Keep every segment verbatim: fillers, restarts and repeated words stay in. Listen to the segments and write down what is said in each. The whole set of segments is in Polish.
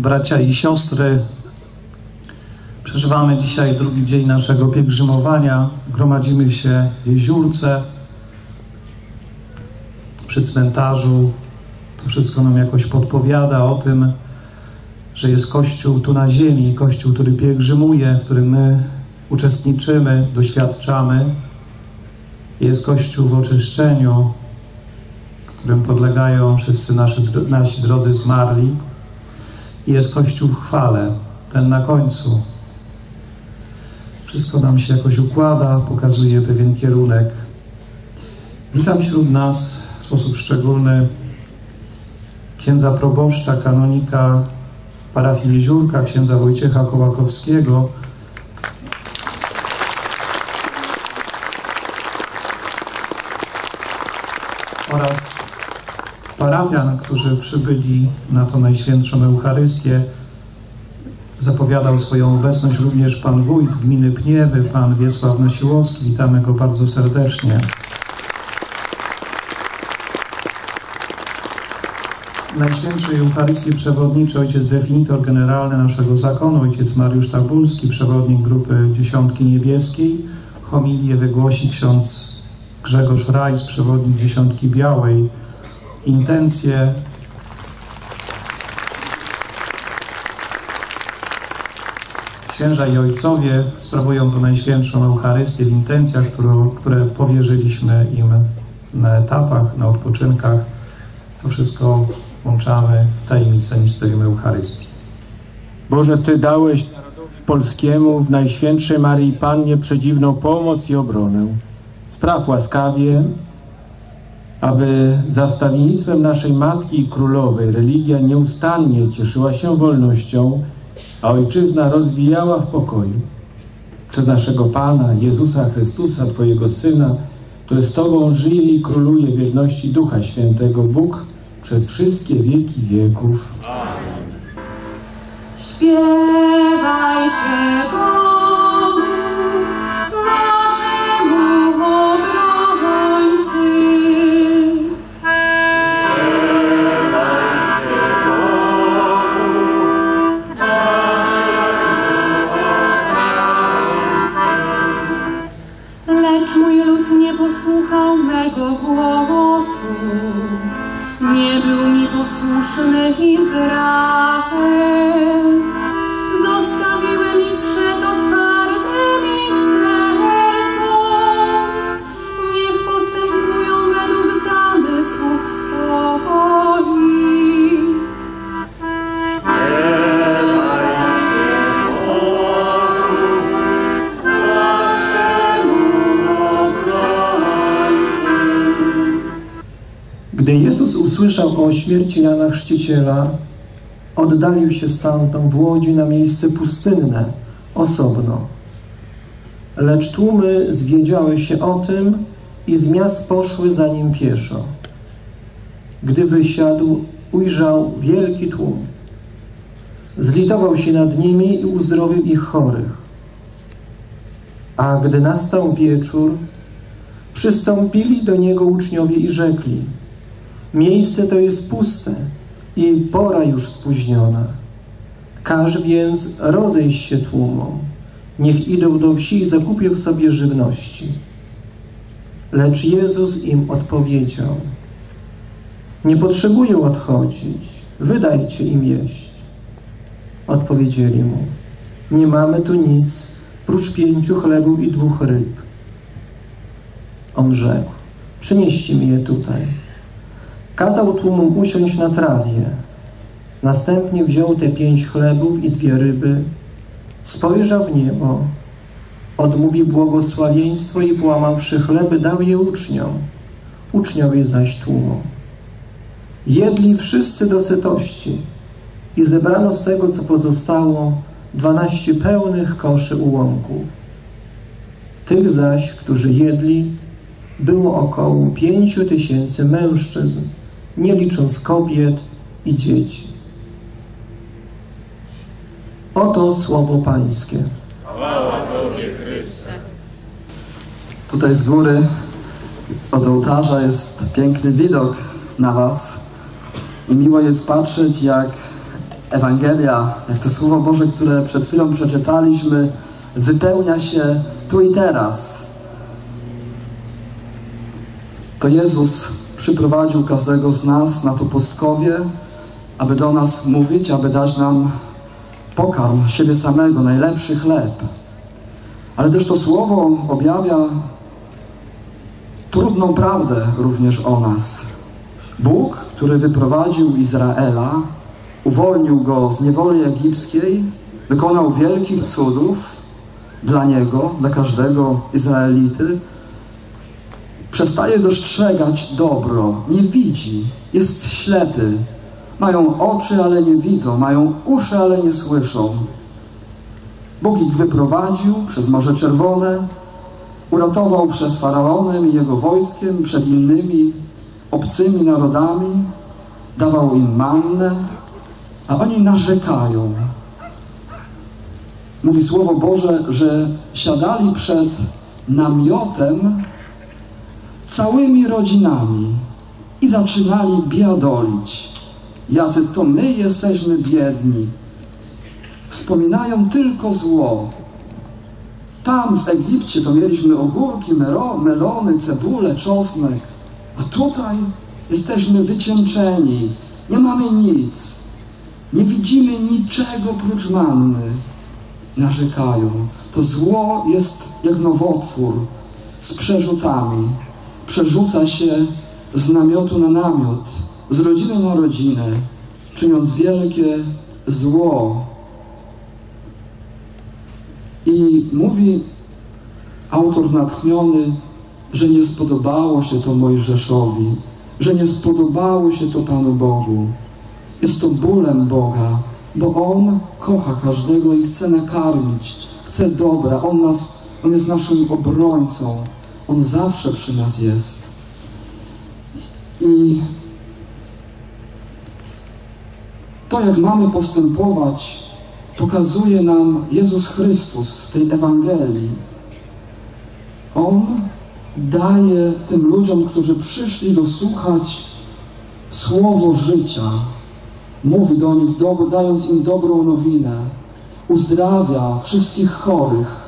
bracia i siostry, przeżywamy dzisiaj drugi dzień naszego pielgrzymowania. Gromadzimy się w Jeziórce, przy cmentarzu. To wszystko nam jakoś podpowiada o tym, że jest Kościół tu na ziemi, Kościół, który pielgrzymuje, w którym my uczestniczymy, doświadczamy. Jest Kościół w oczyszczeniu, którym podlegają wszyscy nasi, nasi drodzy zmarli. I jest Kościół w chwale, ten na końcu. Wszystko nam się jakoś układa, pokazuje pewien kierunek. Witam wśród nas w sposób szczególny księdza proboszcza, kanonika parafii Jeziórka, księdza Wojciecha Kołakowskiego. Oraz parafian, którzy przybyli na tą Najświętszą Eucharystię. Zapowiadał swoją obecność również pan wójt gminy Pniewy, pan Wiesław Nosiłowski. Witamy go bardzo serdecznie. Najświętszej Eucharystii przewodniczy ojciec definitor generalny naszego zakonu, ojciec Mariusz Tabulski, przewodnik grupy Dziesiątki Niebieskiej. Homilię wygłosi ksiądz Grzegorz Rajs, przewodnik Dziesiątki Białej. Intencje księża i ojcowie sprawują tę Najświętszą Eucharystię w intencjach, które, które powierzyliśmy im na etapach, na odpoczynkach. To wszystko włączamy w tajemnicę misterium Eucharystii. Boże, Ty dałeś narodowi polskiemu w Najświętszej Maryi Pannie przedziwną pomoc i obronę. Spraw łaskawie, aby za wstawiennictwem naszej Matki i Królowej religia nieustannie cieszyła się wolnością, a Ojczyzna rozwijała w pokoju. Przez naszego Pana, Jezusa Chrystusa, Twojego Syna, który z Tobą żyje i króluje w jedności Ducha Świętego, Bóg przez wszystkie wieki wieków. Amen. Śpiewajcie Bogu, naszemu obrońcy. Śpiewajcie Bogu, naszemu obrońcy. Lecz mój lud nie posłuchał mego głosu. Nie był mi posłuszny Izrael. Zostawiłem ich przed otwartym ich sercom. Niech postępują według zamysłów swoich. Śpiewajcie Bogu, naszemu obrońcy. Gdy Jezus usłyszał o śmierci Jana Chrzciciela, oddalił się stamtąd w łodzi na miejsce pustynne, osobno. Lecz tłumy zwiedziały się o tym i z miast poszły za nim pieszo. Gdy wysiadł, ujrzał wielki tłum. Zlitował się nad nimi i uzdrowił ich chorych. A gdy nastał wieczór, przystąpili do niego uczniowie i rzekli: miejsce to jest puste i pora już spóźniona. Każ więc rozejść się tłumom. Niech idą do wsi i zakupią sobie żywności. Lecz Jezus im odpowiedział: nie potrzebują odchodzić, wydajcie im jeść. Odpowiedzieli mu: nie mamy tu nic, prócz pięciu chlebów i dwóch ryb. On rzekł: przynieście mi je tutaj. Kazał tłumom usiąść na trawie. Następnie wziął te pięć chlebów i dwie ryby, spojrzał w niebo, odmówił błogosławieństwo i połamawszy chleby, dał je uczniom, uczniowie zaś tłumom. Jedli wszyscy do sytości i zebrano z tego, co pozostało, dwanaście pełnych koszy ułomków. Tych zaś, którzy jedli, było około pięciu tysięcy mężczyzn, nie licząc kobiet i dzieci. Oto słowo Pańskie. Chwała Tobie, Chryste. Tutaj z góry od ołtarza jest piękny widok na Was i miło jest patrzeć, jak Ewangelia, jak to Słowo Boże, które przed chwilą przeczytaliśmy, wypełnia się tu i teraz. To Jezus przyprowadził każdego z nas na to pustkowie, aby do nas mówić, aby dać nam pokarm siebie samego, najlepszy chleb. Ale też to Słowo objawia trudną prawdę również o nas. Bóg, który wyprowadził Izraela, uwolnił go z niewoli egipskiej, wykonał wielkich cudów dla niego, dla każdego Izraelity, przestaje dostrzegać dobro, nie widzi, jest ślepy. Mają oczy, ale nie widzą, mają uszy, ale nie słyszą. Bóg ich wyprowadził przez Morze Czerwone, uratował przez Faraonem i jego wojskiem przed innymi obcymi narodami, dawał im mannę, a oni narzekają. Mówi Słowo Boże, że siadali przed namiotem całymi rodzinami i zaczynali biadolić. Jacy to my jesteśmy biedni. Wspominają tylko zło. Tam w Egipcie to mieliśmy ogórki, melony, cebulę, czosnek. A tutaj jesteśmy wycieńczeni. Nie mamy nic. Nie widzimy niczego prócz manny. Narzekają. To zło jest jak nowotwór z przerzutami. Przerzuca się z namiotu na namiot, z rodziny na rodzinę, czyniąc wielkie zło. I mówi autor natchniony, że nie spodobało się to Mojżeszowi, że nie spodobało się to Panu Bogu. Jest to bólem Boga, bo On kocha każdego i chce nakarmić, chce dobra. On, nas, on jest naszym obrońcą. On zawsze przy nas jest. I to, jak mamy postępować, pokazuje nam Jezus Chrystus w tej Ewangelii. On daje tym ludziom, którzy przyszli go słuchać, słowo życia. Mówi do nich, dając im dobrą nowinę. Uzdrawia wszystkich chorych,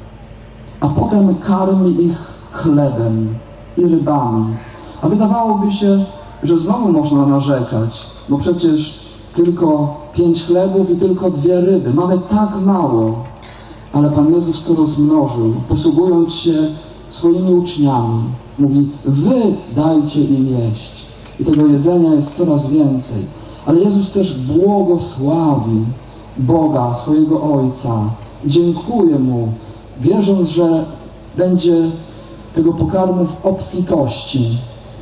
a potem karmi ich chlebem i rybami. A wydawałoby się, że znowu można narzekać, bo przecież tylko pięć chlebów i tylko dwie ryby. Mamy tak mało. Ale Pan Jezus to rozmnożył, posługując się swoimi uczniami. Mówi, wy dajcie im jeść. I tego jedzenia jest coraz więcej. Ale Jezus też błogosławi Boga, swojego Ojca. Dziękuję Mu, wierząc, że będzie tego pokarmu w obfitości.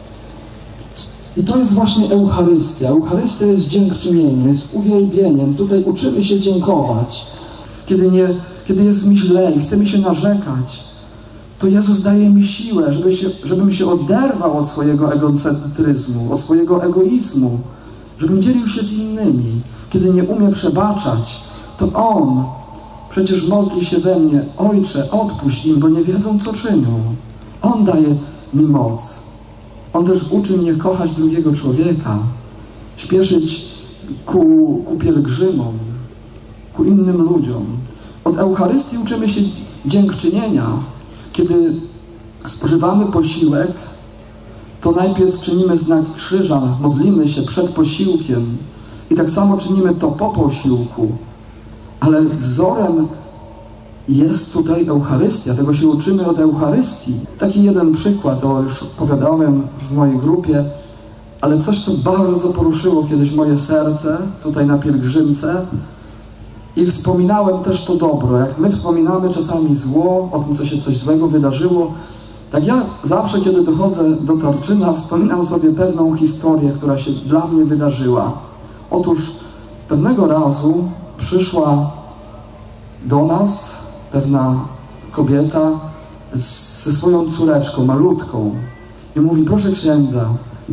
I to jest właśnie Eucharystia. Eucharystia jest dziękczynieniem, jest uwielbieniem. Tutaj uczymy się dziękować. Kiedy, nie, kiedy jest mi źle i chce mi się narzekać, to Jezus daje mi siłę, żeby się, żebym się oderwał od swojego egocentryzmu, od swojego egoizmu, żebym dzielił się z innymi. Kiedy nie umiem przebaczać, to On przecież modli się we mnie, Ojcze, odpuść im, bo nie wiedzą, co czynią. On daje mi moc. On też uczy mnie kochać drugiego człowieka, śpieszyć ku, ku pielgrzymom, ku innym ludziom. Od Eucharystii uczymy się dziękczynienia. Kiedy spożywamy posiłek, to najpierw czynimy znak krzyża, modlimy się przed posiłkiem i tak samo czynimy to po posiłku. Ale wzorem jest tutaj Eucharystia, tego się uczymy od Eucharystii. Taki jeden przykład, o już opowiadałem w mojej grupie, ale coś, co bardzo poruszyło kiedyś moje serce, tutaj na pielgrzymce. I wspominałem też to dobro. Jak my wspominamy czasami zło, o tym, co się coś złego wydarzyło, tak ja zawsze, kiedy dochodzę do Tarczyna, wspominam sobie pewną historię, która się dla mnie wydarzyła. Otóż pewnego razu przyszła do nas pewna kobieta z, ze swoją córeczką, malutką, i mówi, proszę księdza,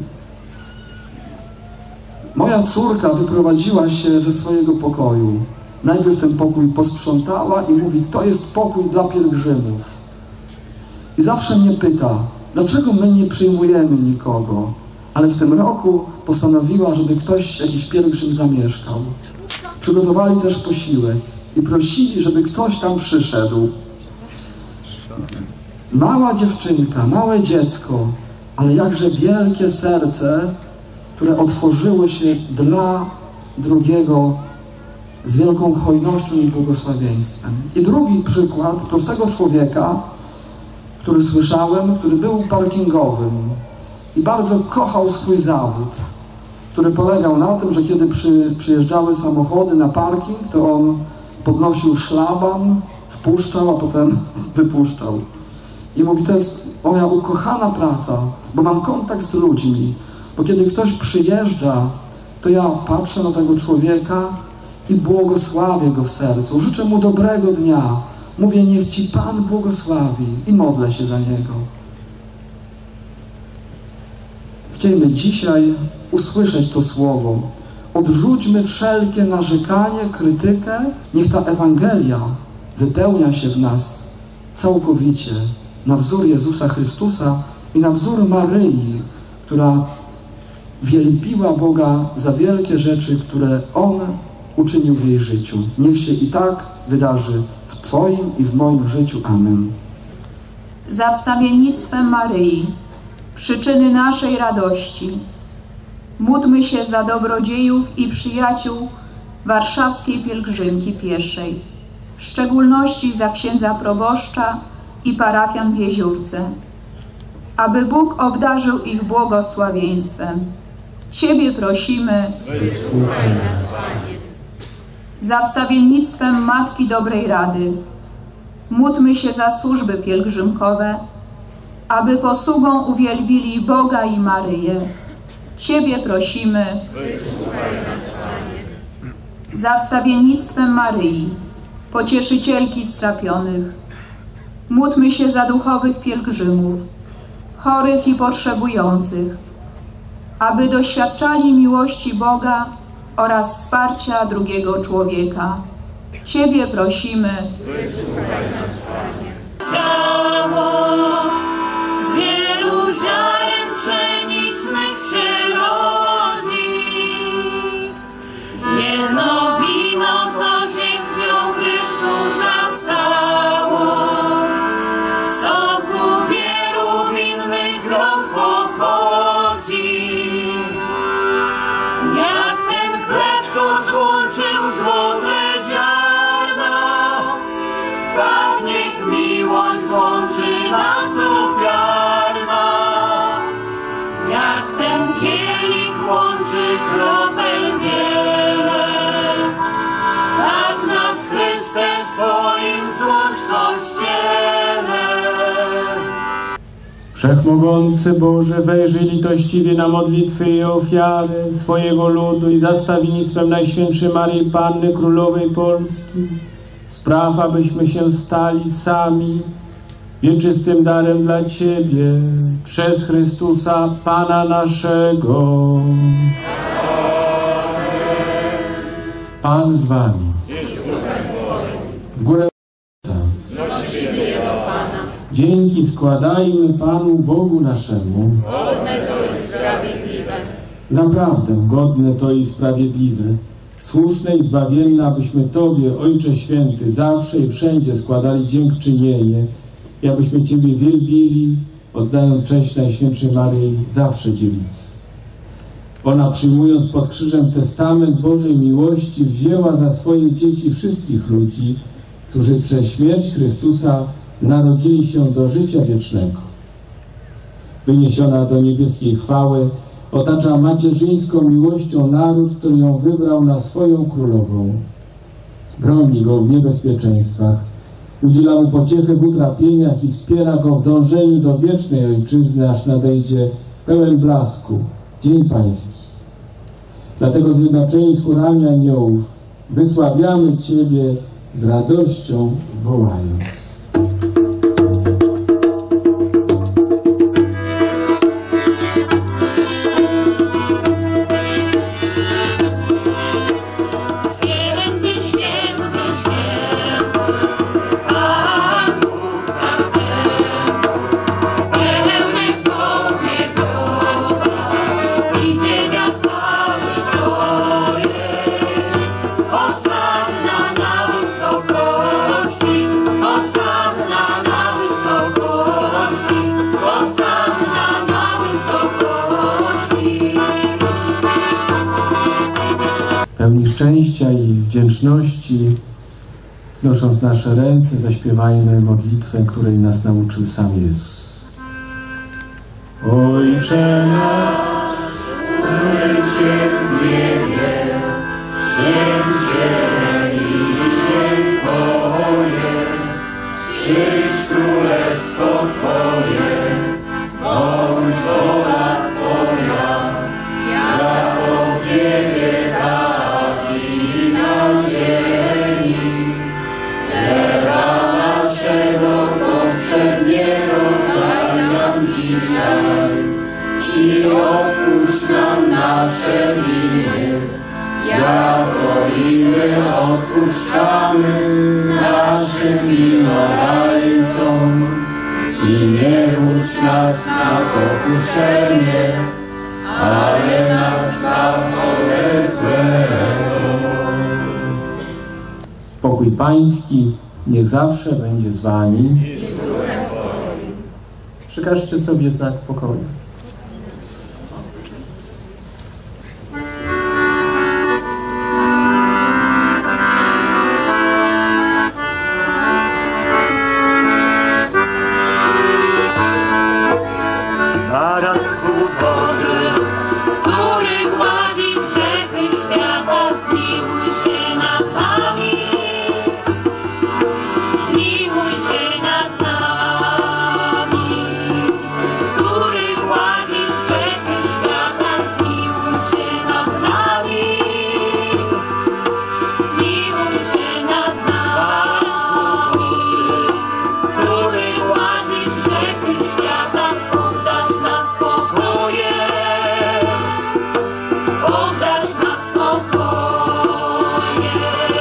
moja córka wyprowadziła się ze swojego pokoju. Najpierw ten pokój posprzątała i mówi, to jest pokój dla pielgrzymów. I zawsze mnie pyta, dlaczego my nie przyjmujemy nikogo, ale w tym roku postanowiła, żeby ktoś, jakiś pielgrzym zamieszkał. przygotowali też posiłek i prosili, żeby ktoś tam przyszedł. Mała dziewczynka, małe dziecko, ale jakże wielkie serce, które otworzyło się dla drugiego z wielką hojnością i błogosławieństwem. I drugi przykład prostego człowieka, który słyszałem, który był parkingowym i bardzo kochał swój zawód, który polegał na tym, że kiedy przy, przyjeżdżały samochody na parking, to on podnosił szlaban, wpuszczał, a potem wypuszczał. I mówi, to jest moja ukochana praca, bo mam kontakt z ludźmi, bo kiedy ktoś przyjeżdża, to ja patrzę na tego człowieka i błogosławię go w sercu. Życzę mu dobrego dnia. Mówię, niech Ci Pan błogosławi i modlę się za niego. Chcielibyśmy dzisiaj usłyszeć to słowo. Odrzućmy wszelkie narzekanie, krytykę. Niech ta Ewangelia wypełnia się w nas całkowicie na wzór Jezusa Chrystusa i na wzór Maryi, która wielbiła Boga za wielkie rzeczy, które On uczynił w jej życiu. Niech się i tak wydarzy w Twoim i w moim życiu. Amen. Za wstawiennictwem Maryi, przyczyny naszej radości, módlmy się za dobrodziejów i przyjaciół warszawskiej pielgrzymki pieszej, w szczególności za księdza proboszcza i parafian w Jeziórce, aby Bóg obdarzył ich błogosławieństwem. Ciebie prosimy, Wysłuchaj nas, Panie. za wstawiennictwem Matki Dobrej Rady, módlmy się za służby pielgrzymkowe, aby posługą uwielbili Boga i Maryję. Ciebie prosimy, Wysłuchaj nas, Panie. za wstawiennictwem Maryi, pocieszycielki strapionych, módlmy się za duchowych pielgrzymów, chorych i potrzebujących, aby doświadczali miłości Boga oraz wsparcia drugiego człowieka. Ciebie prosimy, Wysłuchaj nas, Panie. Ciało z wielu ziaren pszenicznych się rodzi. Jedno wino, co się krwią Chrystusa stało, z soku wielu winnych grog pochodzi. Jak ten chleb, co złączył złote ziarno, tak niech miłość złączy nas ofiarna. Jak ten kielich łączy kropel wiele, tak nas Chryste w swoim złącz Kościele. Wszechmogący Boże, wejrzyj litościwie na modlitwy i ofiary swojego ludu i za wstawiennictwem Najświętszej Maryi Panny Królowej Polski spraw, abyśmy się stali sami wieczystym darem dla Ciebie przez Chrystusa Pana naszego. Pan z Wami. W górę dzięki składajmy Panu Bogu naszemu. Godne to i sprawiedliwe. Naprawdę godne to i sprawiedliwe, słuszne i zbawienne, abyśmy Tobie, Ojcze Święty, zawsze i wszędzie składali dziękczynienie i abyśmy Ciebie wielbili, oddając cześć Najświętszej Maryi, zawsze dziewicy. Ona, przyjmując pod krzyżem testament Bożej miłości, wzięła za swoje dzieci wszystkich ludzi, którzy przez śmierć Chrystusa narodzili się do życia wiecznego. Wyniesiona do niebieskiej chwały, otacza macierzyńską miłością naród, który ją wybrał na swoją królową. Broni go w niebezpieczeństwach, udziela mu pociechy w utrapieniach i wspiera go w dążeniu do wiecznej ojczyzny, aż nadejdzie pełen blasku Dzień Pański. Dlatego zjednoczeni z chórami aniołów wysławiamy Ciebie z radością wołając. Idzie na chwały Twoje, Pełni szczęścia i wdzięczności, znosząc nasze ręce, zaśpiewajmy modlitwę, której nas nauczył sam Jezus. Ojcze nasz, któryś jest w niebie, święć się imię Twoje, przyjdź królestwo Twoje, bądź wola Twoja, jako w niebie, tak i na ziemi. Chleba naszego powszedniego daj nam dzisiaj i odpuść nam nasze winy, jako i my odpuszczamy naszym winowajcom. I nie wódź nas na pokuszenie, ale nas zbaw ode złego. Pokój Pański niech zawsze będzie z Wami. Przekażcie sobie znak pokoju. Baranku Boży, który gładzisz grzechy świata, zmiłuj się nad nami. Zmiłuj się nad nami. Który gładzisz grzechy świata, zmiłuj się nad nami. Zmiłuj się nad nami. Który gładzisz grzechy świata, oddasz nas spokoje. Oddasz nas spokoje.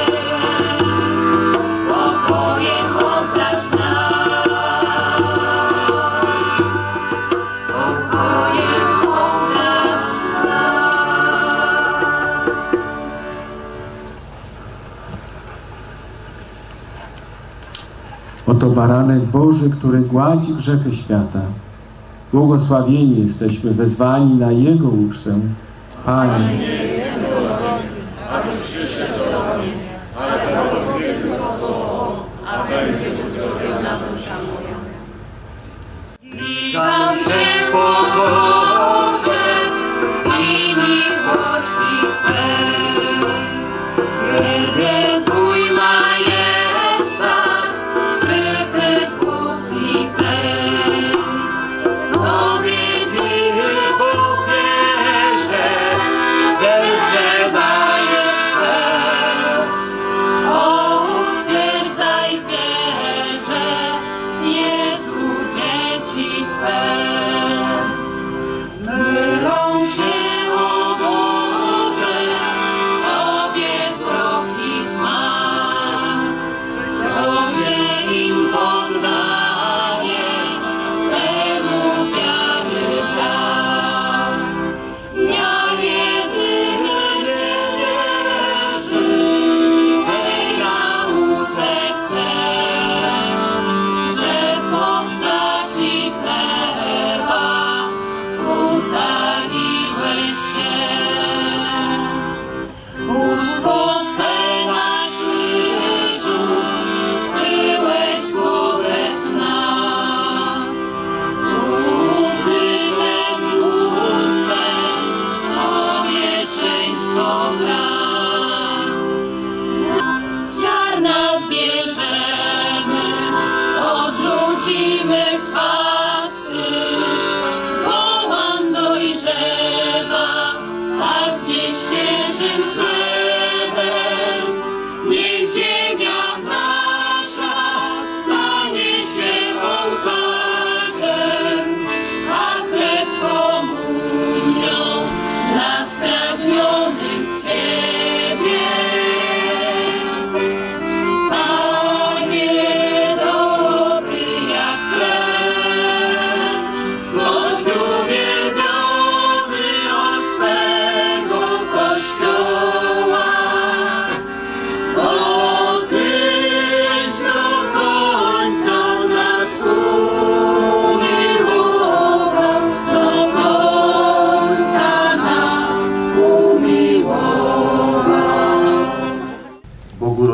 Pokojem oddasz nas. Pokojem oddasz Oto baranek Boży, który gładzi grzechy świata. Błogosławieni jesteśmy wezwani na Jego ucztę. Panie, Liczam się pokorze i niskości swej. Wielbię Twój majestat, zbyty słów i pełń. Tobie dziś ofierze, ze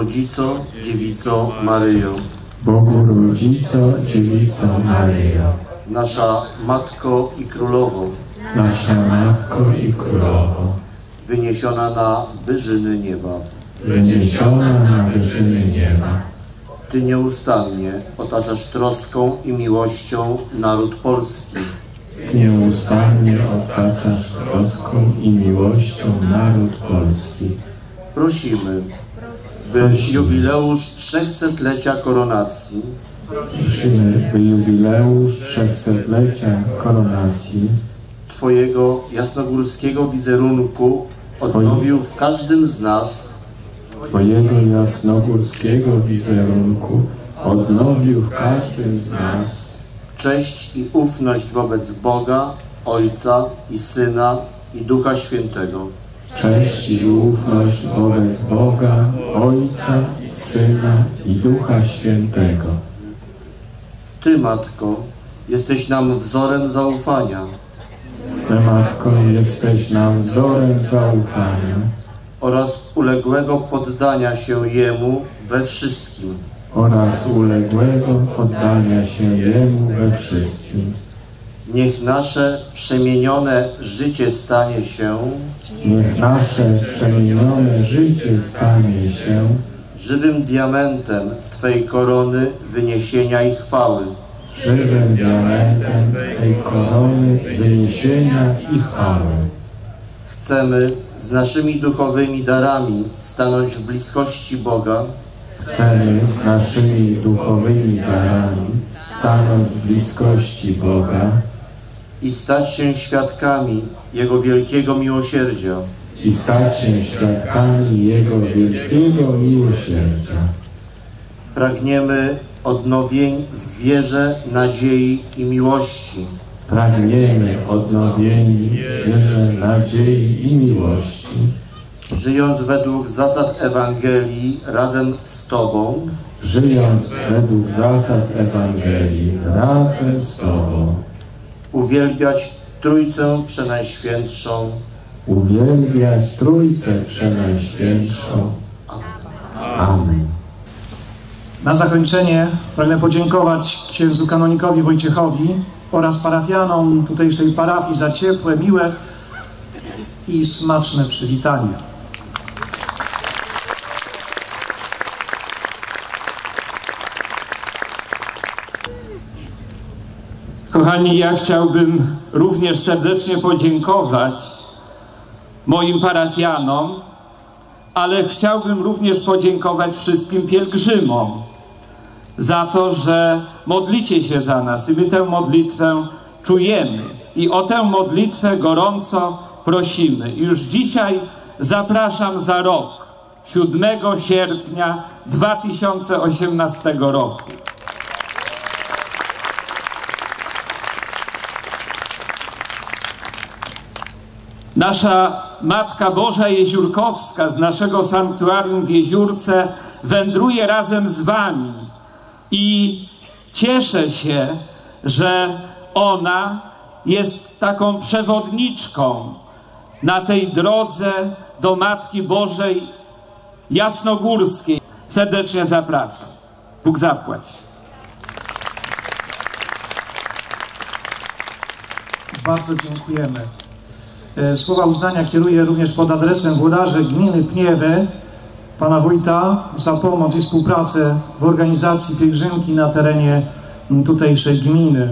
Rodzico, Dziewico Maryjo, Bogu Rodzico, Dziewico Maryjo, nasza Matko i Królowo, nasza Matko i Królowo, wyniesiona na wyżyny nieba. wyniesiona na wyżyny nieba. Ty nieustannie otaczasz troską i miłością naród polski. Ty nieustannie otaczasz troską i miłością naród polski. Prosimy, by jubileusz trzechsetlecia koronacji Prosimy, by jubileusz trzechsetlecia koronacji Twojego jasnogórskiego wizerunku odnowił w każdym z nas Twojego jasnogórskiego wizerunku odnowił w każdym z nas cześć i ufność wobec Boga, Ojca i Syna i Ducha Świętego. cześć i ufność wobec Boga, Ojca, Syna i Ducha Świętego. Ty, Matko, jesteś nam wzorem zaufania Ty, Matko, jesteś nam wzorem zaufania oraz uległego poddania się Jemu we wszystkim. oraz uległego poddania się Jemu we wszystkim. Niech nasze przemienione życie stanie się Niech nasze przemienione życie stanie się żywym diamentem Twej korony wyniesienia i chwały. żywym diamentem tej korony wyniesienia i chwały. Chcemy z naszymi duchowymi darami stanąć w bliskości Boga Chcemy z naszymi duchowymi darami stanąć w bliskości Boga i stać się świadkami Jego wielkiego miłosierdzia. i stać się świadkami Jego wielkiego miłosierdzia. Pragniemy odnowień w wierze, nadziei i miłości. Pragniemy odnowieni wierze, nadziei i miłości, Żyjąc według zasad Ewangelii razem z Tobą, żyjąc według zasad Ewangelii razem z Tobą, uwielbiać Trójcę Przenajświętszą. uwielbiać Trójcę Przenajświętszą. Amen. Na zakończenie pragnę podziękować księdzu kanonikowi Wojciechowi oraz parafianom tutejszej parafii za ciepłe, miłe i smaczne przywitanie. Kochani, ja chciałbym również serdecznie podziękować moim parafianom, ale chciałbym również podziękować wszystkim pielgrzymom za to, że modlicie się za nas i my tę modlitwę czujemy. I o tę modlitwę gorąco prosimy. Już dzisiaj zapraszam za rok, siódmego sierpnia dwa tysiące osiemnastego roku. Nasza Matka Boża Jeziórkowska z naszego sanktuarium w Jeziórce wędruje razem z wami i cieszę się, że ona jest taką przewodniczką na tej drodze do Matki Bożej Jasnogórskiej. Serdecznie zapraszam. Bóg zapłać. Bardzo dziękujemy. Słowa uznania kieruję również pod adresem włodarza gminy Pniewy, pana wójta, za pomoc i współpracę w organizacji pielgrzymki na terenie tutejszej gminy.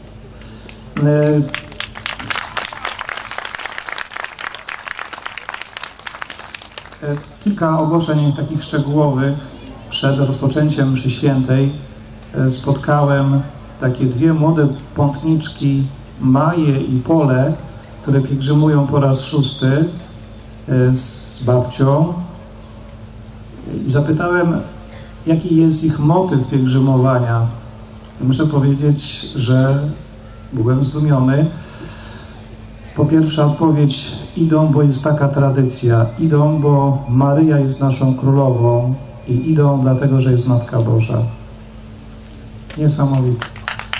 Kilka ogłoszeń takich szczegółowych. Przed rozpoczęciem mszy świętej spotkałem takie dwie młode pątniczki, Maję i Polę, które pielgrzymują po raz szósty z babcią i zapytałem, jaki jest ich motyw pielgrzymowania. Muszę powiedzieć, że byłem zdumiony. Po pierwsza odpowiedź, idą, bo jest taka tradycja. Idą, bo Maryja jest naszą królową i idą dlatego, że jest Matka Boża. Niesamowite.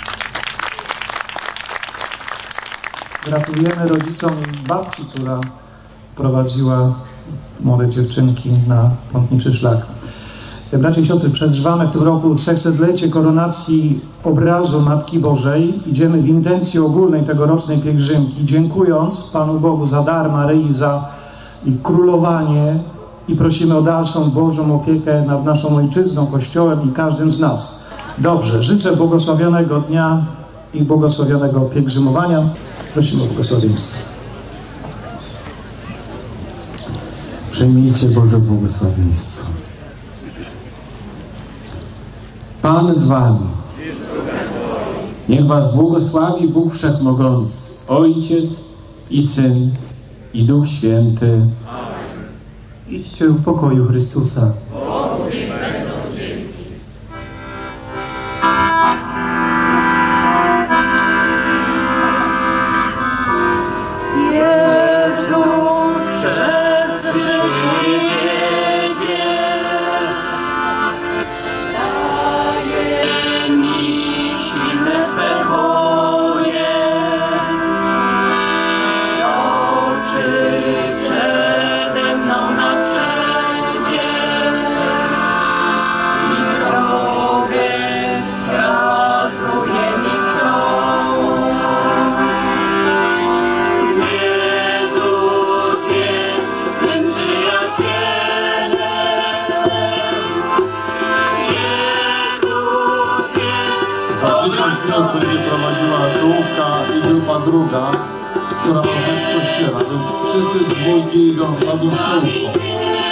Gratulujemy rodzicom babci, która wprowadziła młode dziewczynki na pątniczy szlak. Bracia i siostry, przeżywamy w tym roku trzechsetlecie koronacji obrazu Matki Bożej. Idziemy w intencji ogólnej tegorocznej pielgrzymki, dziękując Panu Bogu za dar Maryi, za i królowanie, i prosimy o dalszą Bożą opiekę nad naszą Ojczyzną, Kościołem i każdym z nas. Dobrze, życzę błogosławionego dnia i błogosławionego pielgrzymowania. Prosimy o błogosławieństwo. Przyjmijcie Boże błogosławieństwo. Pan z wami. Niech was błogosławi Bóg Wszechmogący, Ojciec i Syn, i Duch Święty. Idźcie w pokoju Chrystusa. Bogu niech będą dzięki. Jezus przez życie wiedzie, daje mi silne swe moje, oczy przede mną na wszędzie i drogę wskazuje mi wciąż. Jezus jest mym przyjacielem. Jezus jest Za tysiąc minut będzie prowadziła czołówka i grupa druga, która pochodzi z kościoła, więc wszyscy z dwójki idą na dół z czołówką.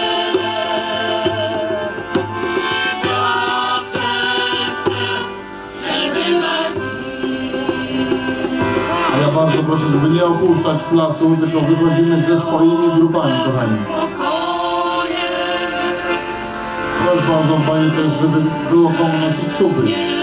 A ja bardzo proszę, żeby nie opuszczać placu, tylko wychodzimy ze swoimi grupami, kochani. Proszę bardzo, Panie też, żeby było komu nosić tuby.